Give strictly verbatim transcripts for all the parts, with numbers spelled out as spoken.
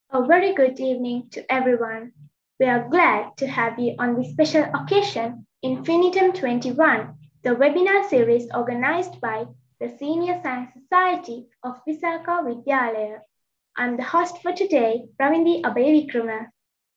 A very good evening to everyone. We are glad to have you on this special occasion, INFINITUM' twenty-one, the webinar series organized by the Senior Science Society of Visakha Vidyalaya. I'm the host for today, Ravindi Abhayavikrama.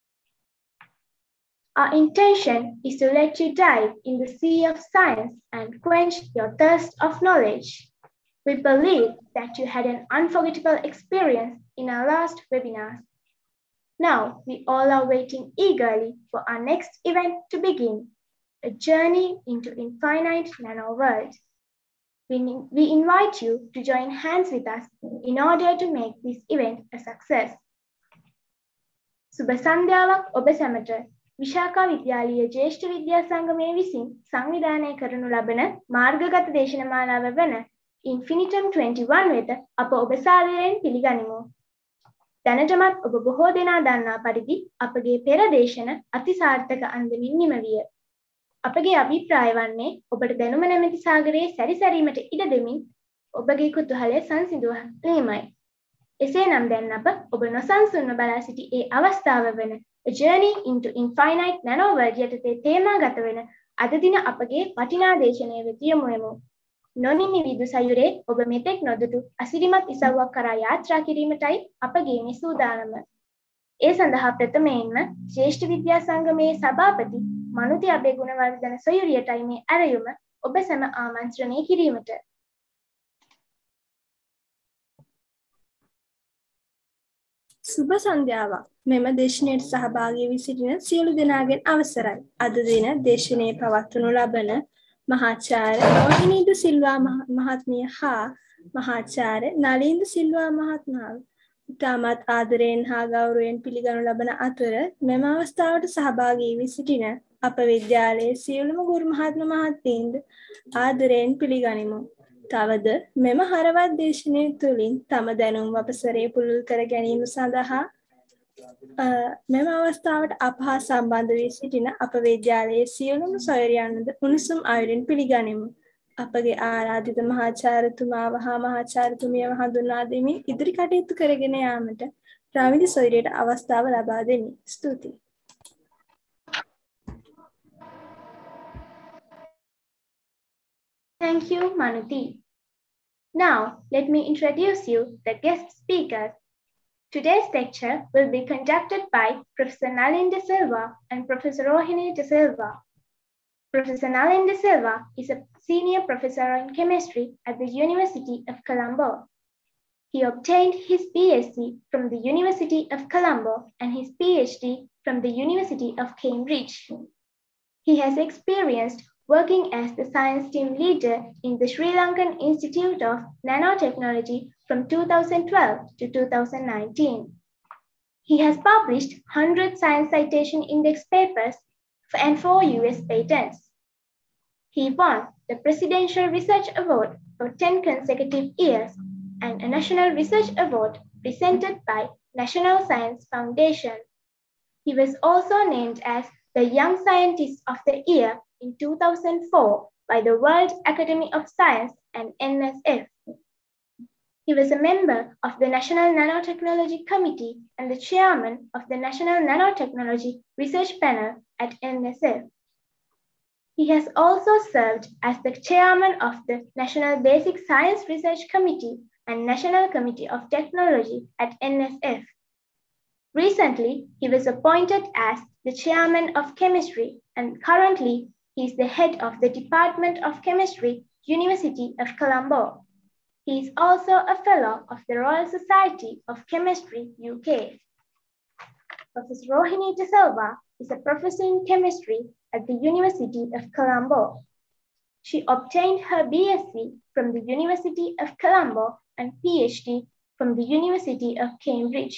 Our intention is to let you dive in the sea of science and quench your thirst of knowledge. We believe that you had an unforgettable experience in our last webinar. Now, we all are waiting eagerly for our next event to begin, a journey into infinite nanoworld. We, we invite you to join hands with us in order to make this event a success. Subha Sandhyaවක් ඔබ සැමට විශාඛා විද්‍යාලීය ජ්‍යෙෂ්ඨ විද්‍යා සංගමය විසින් සංවිධානය කරනු ලබන මාර්ගගත දේශනමාලාව වන INFINITUM' twenty-one වෙත අප ඔබ සාදරයෙන් පිළිගනිමු. දැනටමත් ඔබ බොහෝ දෙනා දන්නා පරිදි අපගේ පෙර දේශන අතිසාර්ථක අන්දමින් නිම විය. අපගේ අභිප්‍රාය වන්නේ ඔබට දැනුම නැමැති සාගරයේ සැරිසැරීමට ඉඩ දෙමින් ඔබගේ කුතුහලය සංසිඳුවීමයි. එසේනම් දැන් අප ඔබ නොසන්සුන්ව බලා සිටි ඒ අවස්ථාව වන A Journey into Infinite Nanoworld යටතේ තේමාගත වන අද දින අපගේ වටිනා දේශනය වෙත යොමු වෙමු. නොනිමි විදු සයුරේ ඔබ මෙතෙක් නොදුටු අසිරිමත් ඉසව්වක් කරා යාත්‍රා කිරීමටයි අපගේ මේ සූදානම. ඒ සඳහා ප්‍රථමයෙන්ම ශ්‍රේෂ්ඨ විද්‍යා සංගමයේ සභාපති මනුති අබේගුණවර්ධන සොයුරියටයි මේ ඇරයුම ඔබ සැම ආමන්ත්‍රණය කිරීමට. සුබ සන්ධ්‍යාවක්. මෙම දේශනයට සහභාගී වී සිටින සියලු දෙනාගෙන් අවසරයි. අද දින දේශනයේ පවත්වනු ලබන මහාචාර්ය රෝහිණී ඩ සිල්වා මහත්මිය හා මහාචාර්ය නලින් ද සිල්වා මහත්මයා ඉතාමත් ආදරයෙන් හා ගෞරවයෙන් පිළිගනු ලබන අතර මෙම අවස්ථාවට සහභාගී වී සිටින අප විද්‍යාලයේ සියලුම ගුරු මහත්ම මහත්මීන්ද ආදරයෙන් පිළිගනිමු. තවද මෙම හරවත් දේශනය තුළින් තම දැනුම් අපසරේ පුළුල් කර ගැනීම සඳහා මෙම අවස්ථාවට අප හා සම්බන්ධ වී සිටින අප විද්‍යාලයේ සියලුම සොයුරියන්ද උණුසුම් අයුරින් පිළිගනිමු. අපගේ ආරාධිත මහාචාර්යතුමාව හා මහාචාර්යතුමියව හඳුන්වා දෙමින් ඉදිරි කටයුතු කරගෙන යාමට රාවිදි සොයුරියට අවස්ථාව ලබා දෙමි. ස්තුතියි. Thank you, Manuti. Now, let me introduce you the guest speakers. Today's lecture will be conducted by Professor Nalin de Silva and Professor Rohini De Silva. Professor Nalin de Silva is a senior professor in chemistry at the University of Colombo. He obtained his B Sc from the University of Colombo and his PhD from the University of Cambridge. He has experienced working as the science team leader in the Sri Lankan Institute of Nanotechnology from two thousand twelve to two thousand nineteen. He has published one hundred science citation index papers and four U S patents. He won the Presidential Research Award for ten consecutive years and a National Research Award presented by National Science Foundation. He was also named as the Young Scientist of the Year in two thousand four by the World Academy of Science and N S F. He was a member of the National Nanotechnology Committee and the chairman of the National Nanotechnology Research Panel at N S F. He has also served as the chairman of the National Basic Science Research Committee and National Committee of Technology at N S F. Recently, he was appointed as the chairman of chemistry, and currently he is the head of the Department of Chemistry, University of Colombo. He is also a fellow of the Royal Society of Chemistry, U K. Professor Rohini De Silva is a professor in chemistry at the University of Colombo. She obtained her B Sc from the University of Colombo and PhD from the University of Cambridge.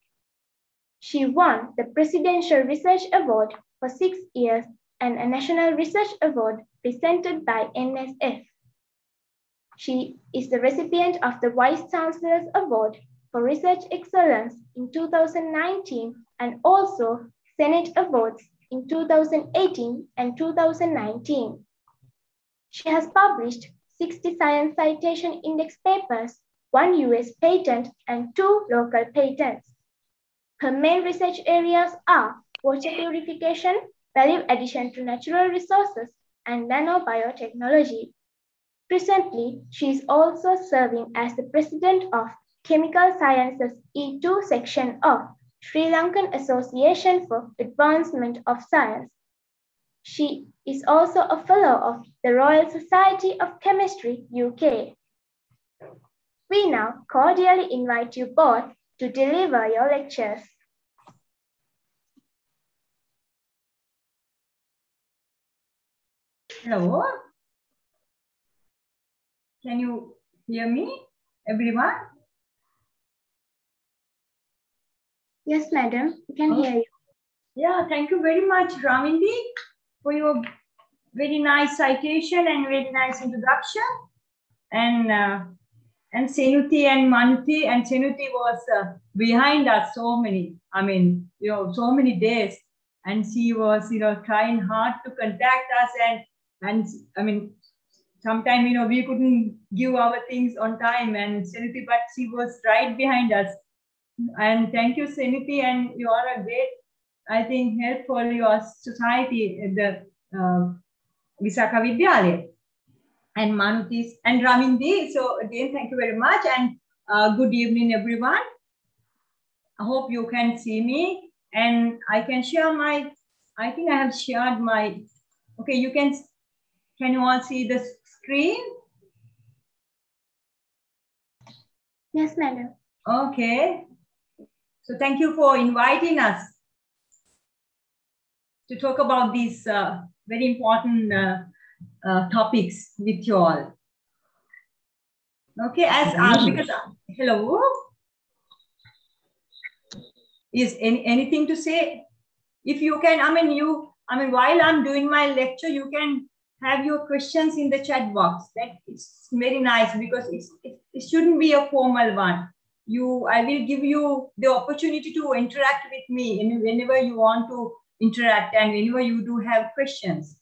She won the Presidential Research Award for six years and a National Research Award presented by N S F. She is the recipient of the Vice Chancellor's Award for Research Excellence in two thousand nineteen and also Senate Awards in two thousand eighteen and two thousand nineteen. She has published sixty science citation index papers, one U S patent, and two local patents. Her main research areas are water purification, value addition to natural resources, and nanobiotechnology. Presently, she is also serving as the president of Chemical Sciences E two section of Sri Lankan Association for Advancement of Science. She is also a fellow of the Royal Society of Chemistry, U K. We now cordially invite you both to deliver your lectures. Hello. Can you hear me, everyone? Yes, madam, we can oh. hear you. Yeah, thank you very much, Ramindi, for your very nice citation and very nice introduction. And uh, and Senuti and Manuti, and Senuti was uh, behind us so many, I mean, you know, so many days. And she was, you know, trying hard to contact us. And, and I mean, sometimes, you know, we couldn't give our things on time. And Senuti, but she was right behind us. And thank you, Senuti. And you are a great, I think, help for your society at the uh, Visakha Vidyalaya. And Manuti and Ramindi. So again, thank you very much. And uh, good evening, everyone. I hope you can see me. And I can share my, I think I have shared my, okay, you can, can you all see the screen? Yes, madam. Okay. So thank you for inviting us to talk about these uh, very important uh, uh, topics with you all. Okay, as uh, because, uh, hello. Is any, anything to say? If you can, I mean, you, I mean, while I'm doing my lecture, you can have your questions in the chat box. That it's very nice because it's, it, it shouldn't be a formal one. You, I will give you the opportunity to interact with me and whenever you want to interact and whenever you do have questions.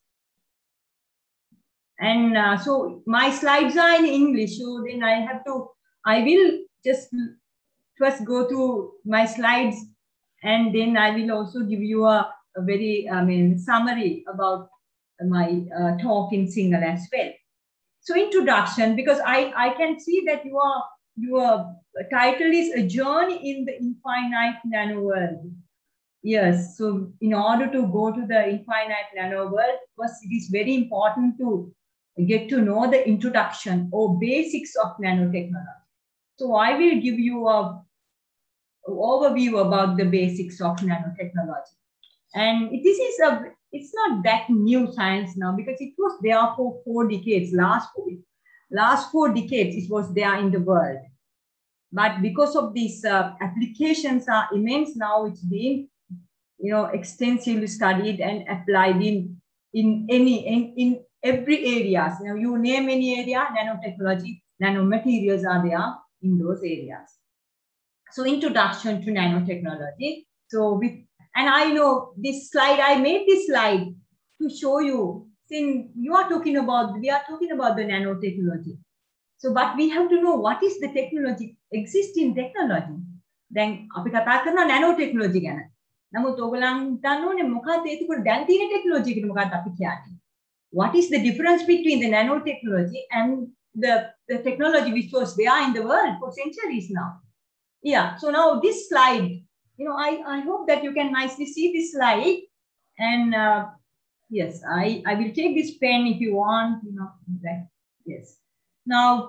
And uh, so my slides are in English, so then I have to, I will just first go to my slides and then I will also give you a, a very, I mean, summary about my uh, talk in Sinhala as well. So introduction, because I, I can see that your, your title is A Journey in the Infinite Nano World. Yes, so in order to go to the infinite nano world, first it is very important to get to know the introduction or basics of nanotechnology. So I will give you a overview about the basics of nanotechnology. And this is a, it's not that new science now because it was there for four decades, last four, last four decades it was there in the world. But because of these uh, applications are immense now, it's been, you know, extensively studied and applied in, in any, in, in every areas. You know, you name any area, nanotechnology, nanomaterials are there in those areas. So introduction to nanotechnology. So with, and I know this slide, I made this slide to show you, since you are talking about, we are talking about the nanotechnology. So, but we have to know what is the technology, existing technology. Then, අපි කතා කරන nanotechnology ගැන. නමුත් ඔයගොල්ලන් දන්න ඕනේ මොකක්ද ඒක දැන් තියෙන technology එකට මොකක්ද අපි කියන්නේ. What is the difference between the nanotechnology and the, the technology which was there in the world for centuries now? Yeah, so now this slide, you know, I, I hope that you can nicely see this slide. And uh, yes, I, I will take this pen if you want, you know, that, yes. Now,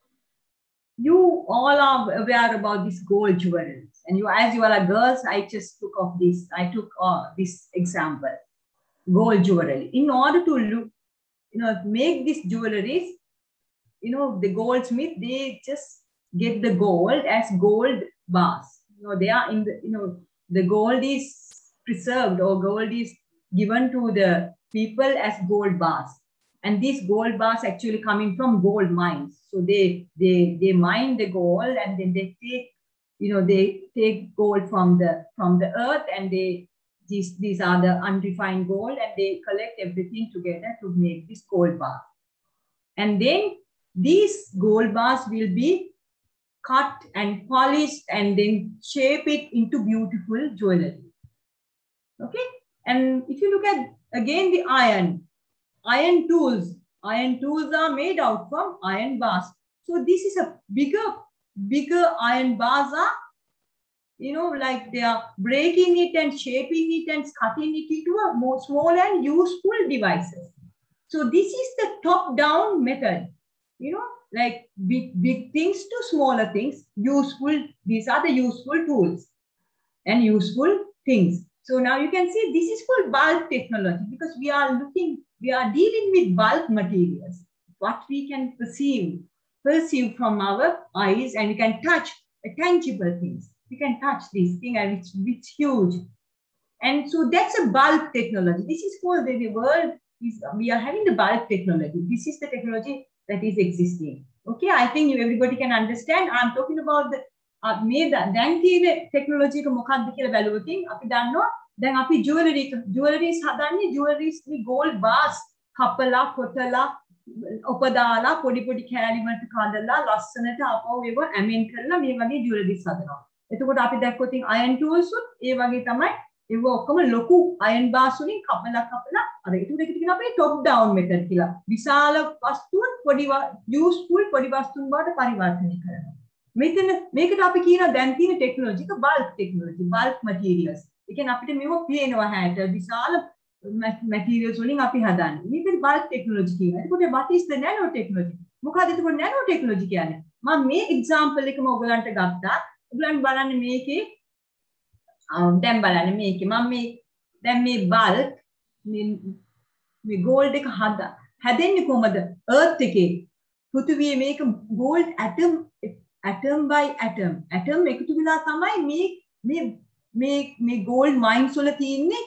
you all are aware about this gold jewelry. And you, as you are girls, I just took off this, I took uh, this example, gold jewelry. In order to look, you know, make these jewelries, you know, the goldsmith, they just get the gold as gold bars. You know, they are in the, you know, the gold is preserved or gold is given to the people as gold bars. And these gold bars actually coming from gold mines. So they, they, they mine the gold and then they take, you know, they take gold from the, from the earth and they, these, these are the unrefined gold and they collect everything together to make this gold bar. And then these gold bars will be cut and polished and then shape it into beautiful jewelry. Okay. And if you look at again the iron, iron tools, iron tools are made out from iron bars. So this is a bigger, bigger iron bars are, you know, like they are breaking it and shaping it and cutting it into a more small and useful devices. So this is the top-down method, you know, like big, big things to smaller things, useful. These are the useful tools and useful things. So now you can see this is called bulk technology because we are looking, we are dealing with bulk materials, what we can perceive, perceive from our eyes, and we can touch tangible things. We can touch this thing and it's, it's huge. And so that's a bulk technology. This is called the, the world is, we are having the bulk technology. This is the technology that is existing. Okay, I think you, everybody can understand. I'm talking about the uh, made දැන් තියෙන technology එක මොකක්ද කියලා බැලුවකින් අපි දන්නවා දැන් අපි jewelry jewelries හදන්නේ jewelries මේ gold bars කපලා කොටලා උපදාලා පොඩි පොඩි කෑලි වලට කඩලා ලස්සනට අපව ඒව ඇමෙන් කරලා මේ වගේ jewelries හදනවා. එතකොට අපි දැක්කොත් iron tools උත් ඒ වගේ තමයි ඒව ඔක්කොම ලොකු iron bars වලින් කපලා කපලා අර ඒක දෙක කියන අපේ top down method කියලා. විශාල වස්තුන් පොඩි useful පොඩි වස්තුන් බවට පරිවර්තනය කරනවා. මෙතන මේකට අපි කියන දැන් තියෙන ටෙක්නොලොජි එක bulk technology, bulk materials. ඒ කියන්නේ අපිට මේව පේනවා හැට විශාල materials වලින් අපි හදන්නේ. මේකට bulk technology කියනවා. එතකොට what is the nano technology? මොකක්ද එතකොට nano technology කියන්නේ? මම මේ example එකම ඔයගලන්ට ගත්තා. ඔයගලන් බලන්න මේකේ දැන් බලන්න මේකේ මම මේ දැන් මේ bulk මේ gold එක හදා හැදෙන්නේ කොහමද? earth එකේ පෘථිවියේ මේක gold atom atom by atom atom එකතු වෙලා තමයි මේ මේ මේ මේ gold mines වල තියෙන්නේ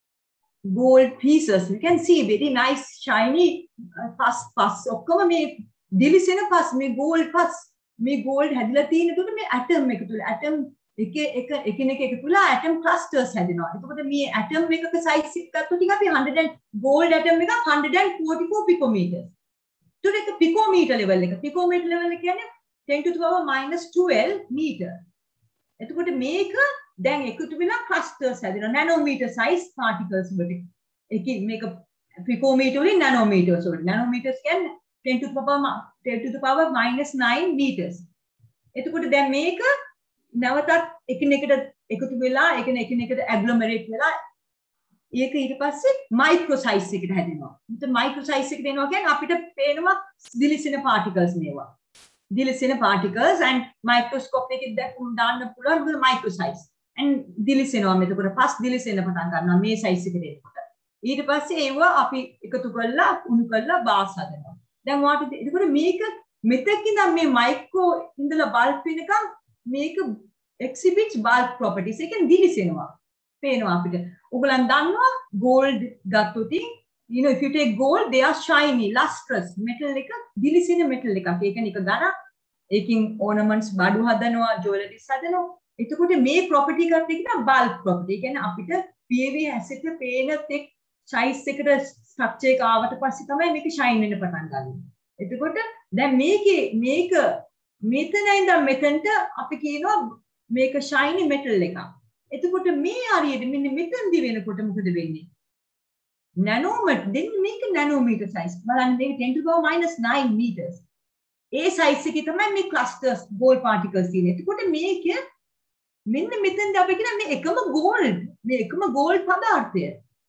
gold pieces. You can see very nice shiny pass pass ඔක්කොම මේ දිලිසෙන pass මේ gold pass මේ gold හැදිලා තියෙනකොට මේ atom එකතු වෙලා atom එක එක එකිනෙක එකතු වෙලා atom clusters හැදෙනවා. එතකොට මේ atom එකක size එක ගත්තොත් අපි one hundred gold atom එක one hundred forty-four picometers. ඒතකොට ඒක picometer level එක. picometer level එක කියන්නේ ten to the power minus twelve meter. එතකොට මේක දැන් එකතු වෙලා clusters හැදෙනවා nanometer size particles වලට. ඒක මේක picometer වලින් nanometers වලට. nanometers කියන්නේ ten to the power ten to the power minus nine meters. එතකොට දැන් මේක නැවතත් එකිනෙකට එකතු වෙලා එකිනෙකට agglomerate වෙලා ඒක ඊට පස්සේ micro size එකට හැදෙනවා. මෙතන micro size එකට එනවා කියන්නේ අපිට පේනවා දිලිසෙන particles මේවා. දිලිසෙන particles and microscope එකෙන් දැක්කුම් දාන්න පුළුවන් micro size and දිලිසෙනවා මෙතකොට පස් දිලිසෙන්න පටන් ගන්නවා මේ size එකට එනකොට ඊට පස්සේ ඒව අපි එකතු කරලා උණු කරලා bars හදනවා දැන් ඔයාලට එතකොට මේක මෙතෙක් ඉඳන් මේ micro ඉඳලා bulk වෙනකම් මේක exhibits bulk properties එකෙන් දිලිසෙනවා පේනවා අපිට ඔයගලන් දන්නවා gold ගත්තොත් you know if you take gold they are shiny lustrous metal එක දිලිසෙන metal එකක් ඒක නික ගන්න ඒකින් ornaments බඩු හදනවා jewelries හදනවා එතකොට මේ property එකත් කියන bulk property ඒ කියන්නේ අපිට P A V asset එක පේන තෙක් size එකට structure එක ආවට පස්සේ තමයි මේක shine වෙන්න පටන් ගන්නේ එතකොට දැන් මේකේ මේක මෙතන ඉඳන් මෙතනට අපි කියනවා මේක shiny metal එකක් එතකොට මේ හරියට මෙන්න මෙතනදි වෙනකොට මොකද වෙන්නේ nanometer then make a nanometer size බලන්න මේක ten to the power minus nine meters A size එකේ තමයි මේ clusters gold particles තියෙන්නේ එතකොට මේක මෙන්න මෙතෙන්ද අපි කියන මේ එකම gold මේ එකම gold පදාර්ථය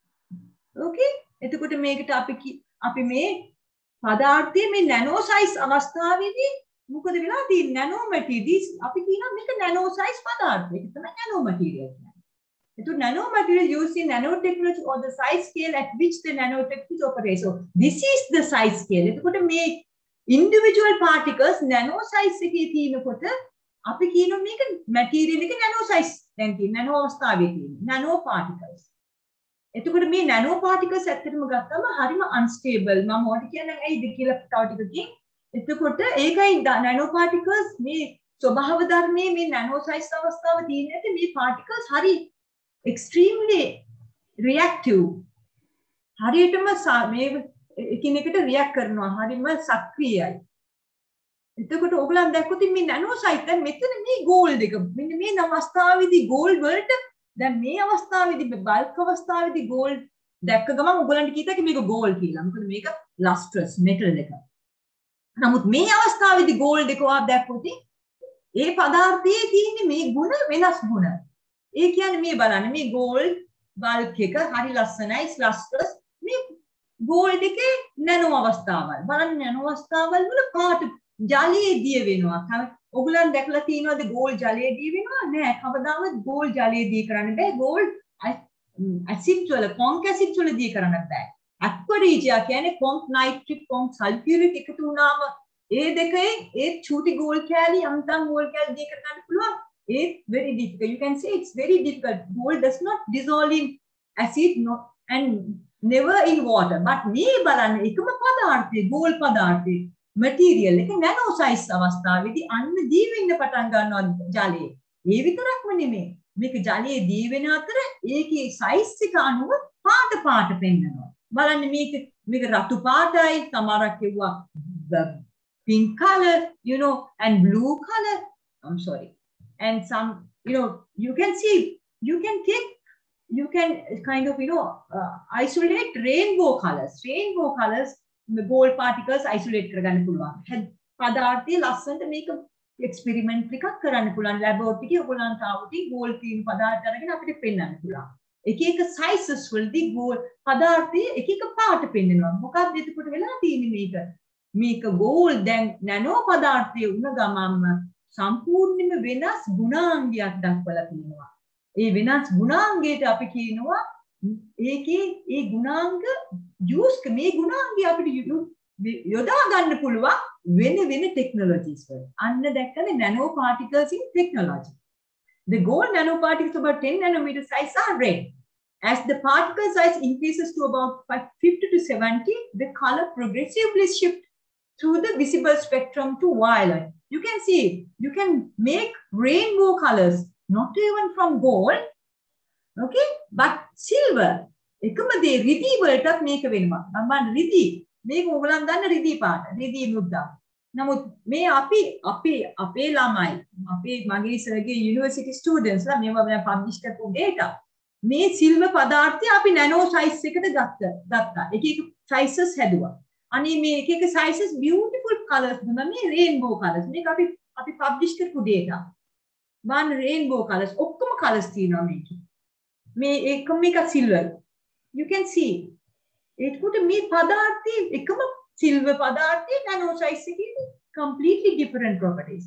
okay එතකොට මේකට අපි අපි මේ පදාර්ථයේ මේ nano size අවස්ථාවේදී මොකද වෙලා තියෙන්නේ nano materials අපි කියනවා මේක nano size පදාර්ථය ඒක තමයි nano material කියන්නේ So nanomaterial used in nanotechnology or the size scale at which the nanotechnology operates. So this is the size scale. එතකොට මේ individual particles nano size එකේ තියෙනකොට අපි කියනවා මේක material එක nano size දැන් තියෙන nano අවස්ථාවේ තියෙන nano particles. එතකොට මේ nano particles ඇත්තටම ගත්තම හරිම unstable. මම ඔයාලට කියන්නේ ඇයිද කියලා තව ටිකකින්. එතකොට ඒකයි nano particles මේ ස්වභාව ධර්මයේ මේ nano size අවස්ථාව තියෙන ඇති මේ particles හරි extremely reactive හරියටම මේ එකිනෙකට react කරනවා හරිම සක්‍රියයි එතකොට ඔයගලන් දැක්කොත් මේ නැනෝ සයිස් දැන් මෙතන මේ ගෝල්ඩ් එක මෙන්න මේ අවස්ථාවේදී ගෝල්ඩ් වලට දැන් මේ අවස්ථාවේදී බල්ක් අවස්ථාවේදී ගෝල්ඩ් දැක්ක ගමන් ඔයගලන්ට කීතක මේක ගෝල්ඩ් කියලා. මොකද මේක ලස්ට්‍රස් මෙටල් එක. නමුත් මේ අවස්ථාවේදී ගෝල්ඩ් එක ඔයා දැක්කොත් ඒ පදාර්ථයේ තියෙන මේ ගුණ වෙනස් ගුණ. ඒ කියන්නේ මේ බලන්න මේ ගෝල්ඩ් බල්ක් එක හරි ලස්සනයි ලස්ට්‍රස් මේ ගෝල්ඩ් එකේ නැනෝ අවස්ථාවල්. බලන්න නැනෝ අවස්ථාවල් වල පාට ජලයේ දිය වෙනවා. ඔයගලන් දැකලා තියෙනවද ගෝල්ඩ් ජලයේ දිය වෙනවා? නෑ. කවදාවත් ගෝල්ඩ් ජලයේ දිය කරන්න බෑ. ගෝල්ඩ් ඇසිඩ් වල කොන්ක් ඇසිඩ් වල දිය කරන්න බෑ. ඇක්වරීජියා කියන්නේ කොන්ක් නයිට්‍රික් කොන්ක් සල්ෆියුරික් එකතු වුණාම ඒ දෙකේ ඒ චූටි ගෝල්ඩ් කැලි අන්තම් ගෝල්ඩ් කැලි දිය කර ගන්න පුළුවන්. It's very difficult. You can say it's very difficult. Gold does not dissolve in acid no, and never in water. But මේ බලන්න එකම පදාර්ථයේ gold පදාර්ථයේ material එක nano size අවස්ථාවේදී අන්න දී වෙන්න පටන් ගන්නවා ජලයේ. ඒ විතරක්ම නෙමෙයි. මේක ජලයේ දී වෙන අතර ඒකේ size එක අනුව පාට පාට පෙන්නනවා. බලන්න මේක මේක රතු පාටයි සමහරක් කියුවා pink color, you know, and blue color. I'm sorry. And some, you know, you can see, you can take, you can kind of, you know, uh, isolate rainbow colors. Rainbow colors, the gold particles isolate කරගන්න පුළුවන්. පදාර්ථයේ ලස්සනට මේක experiment එකක් කරන්න පුළුවන්. laboratory එකේ ඔයගොල්ලන්ට ආවොත් gold තියෙන පදාර්ථ අරගෙන අපිට පෙන්වන්න පුළුවන්. එක එක sizes වලදී gold පදාර්ථයේ එක එක පාට පෙන්වනවා. මොකක්ද එතකොට වෙලා තියෙන්නේ මේක? මේක gold දැන් nano පදාර්ථයේ උණ ගමන්ම සම්පූර්ණයෙන්ම වෙනස් ගුණාංගයක් දක්වලා තියෙනවා. ඒ වෙනස් ගුණාංගයට අපි කියනවා ඒකේ ඒ ගුණාංග යූස් මේ ගුණාංගය අපිට යොදා ගන්න පුළුවන් වෙන වෙන ටෙක්නොලොජිස් වල. අන්න දැක්කනේ nano particles in technology. The gold nanoparticles about ten nanometer size are red. As the particle size increases to about fifty to seventy, the color progressively shifts through the visible spectrum to violet. You can see, you can make rainbow colors, not even from gold, okay, but silver. එකම දේ රිදී වලටත් මේක වෙනවා. මම රිදී මේක ඔයගලන් දන්න රිදී පාට, රිදී මුද්දා. නමුත් මේ අපි අපේ අපේ ළමයි, අපේ මගේ සර්ගේ යුනිවර්සිටි ස්ටුඩන්ට්ස් ලා මේවා මම පබ්ලිෂ් කරපු data. මේ සිල්වර් පදාර්ථය අපි නැනෝ සයිස් එකට ගත්තා. ගත්තා. එක එක සයිසස් හැදුවා. අනේ මේ එක එක sizes beautiful colors දුන්නා මේ rainbow colors මේක අපි අපි publish කරපු data one rainbow colors ඔක්කොම colors තියෙනවා මේකේ මේ එකම එක silver you can see ඒකට මේ පදාර්ථයේ එකම silver පදාර්ථයේ nano size එකේ completely different properties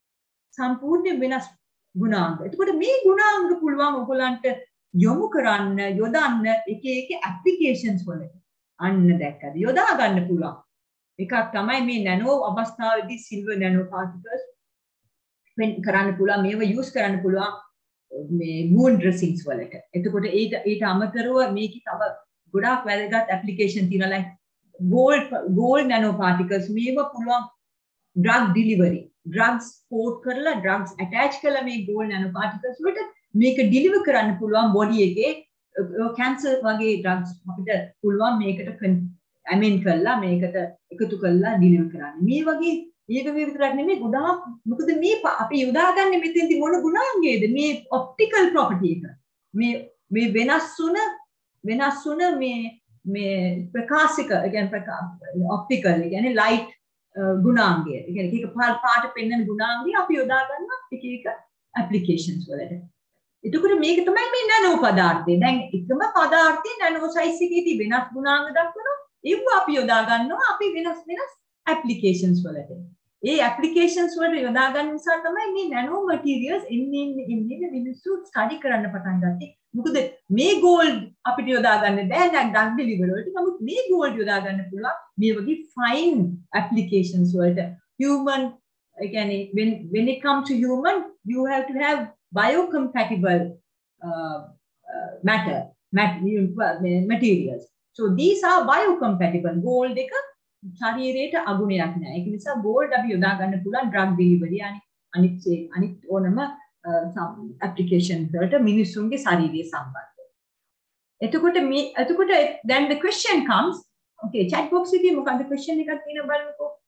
සම්පූර්ණ වෙනස් ගුණාංග. එතකොට මේ ගුණාංග පුළුවන් ඔයගලන්ට යොමු කරන්න යොදන්න එක එක applications වලට අන්න දැක්කද යොදා ගන්න පුළුවන් එකක් තමයි මේ නැනෝ අවස්ථාවේදී සිල්වර් නැනෝ පාටිකල්ස් වෙන් කරන්න පුළුවන් මේව යූස් කරන්න පුළුවන් මේ මූන් ඩ්‍රෙසින්ග්ස් වලට. එතකොට ඊට ඊට අමතරව මේකේ තව ගොඩාක් වැදගත් ඇප්ලිකේෂන් තියෙනවා like gold gold nano particles මේව පුළුවන් drug delivery drugs port කරලා drugs attach කරලා මේ gold නැනෝ පාටිකල්ස් වලට මේක deliver කරන්න පුළුවන් body එකේ cancer වගේ drugs අපිට පුළුවන් මේකට amend කරලා මේකට එකතු කරලා deliver කරන්න. මේ වගේ ඒක මේ විතරක් නෙමෙයි ගොඩාක් මොකද මේ අපි යොදාගන්නේ මෙතෙන්දි මොන ගුණාංගයේද මේ optical property එක. මේ මේ වෙනස් වුණ වෙනස් වුණ මේ මේ ප්‍රකාශක කියන්නේ optical කියන්නේ light ගුණාංගය. ඒ කියන්නේ එක පාට පෙන්වන ගුණාංගය අපි යොදා ගන්නවා එක එක applications වලට. එතකොට මේක තමයි මේ නැනෝ පදාර්ථය. දැන් එකම පදාර්ථයේ නැනෝ සයිස් එකේදී වෙනස් ගුණාංග දක්වනවා. ඒව අපි යොදා ගන්නවා අපි වෙනස් වෙනස් ඇප්ලිකේෂන්ස් වලට. ඒ ඇප්ලිකේෂන්ස් වලට යොදා ගන්න නිසා තමයි මේ නැනෝ මැටීරියල්ස් එන්නේ එන්නේ මිනිස්සු ස්ටඩි කරන්න පටන් ගත්තේ. මොකද මේ ගෝල්ඩ් අපිට යොදා ගන්න බෑ දැන් ඩ්‍රග් ඩෙලිවරි වලට. නමුත් මේ ගෝල්ඩ් යොදා ගන්න පුළුවන් මේ වගේ ෆයින් ඇප්ලිකේෂන්ස් වලට. human ඒ කියන්නේ when when it comes to human you have to have biocompatible uh, uh, matter, mat materials. So these are biocompatible. Gold එක ශරීරයට අගුණයක් නෑ. ඒක නිසා gold අපි යොදා ගන්න පුළුවන් drug delivery අනිත් අනිත් අනිත් ඕනම application වලට මිනිස්සුන්ගේ ශරීරය සම්බන්ධ. එතකොට මේ එතකොට then the question comes okay chat box එකේ මොකක්ද question එකක් තියෙන බලන්නකෝ.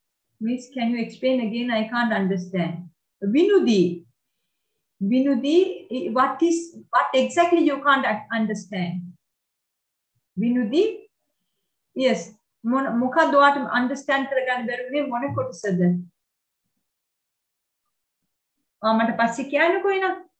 Miss, can you explain again? I can't understand. Vinudi. Vinudi, what is, what exactly you can't understand? Vinudi? Yes. මොකක්ද ඔයාට understand කරගන්න බැරුනේ මොන කොටසද? ආ මට පස්සේ කියන්නකෝ එන.